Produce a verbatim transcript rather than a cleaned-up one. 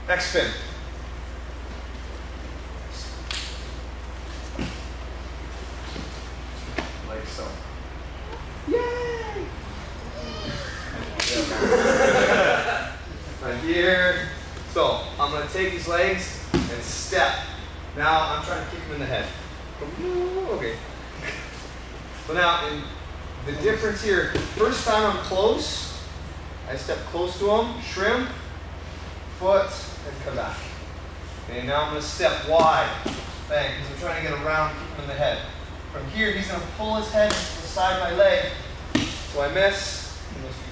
X spin. Like so. Yay! Right here. So I'm going to take these legs and step. Now I'm trying to kick him in the head. Okay. So now, in the difference here, first time I'm close, I step close to him, shrimp, foot, and come back. Okay, now I'm going to step wide. Bang, because I'm trying to get around, kick him in the head. From here, he's going to pull his head to the side of my leg. So I miss, and just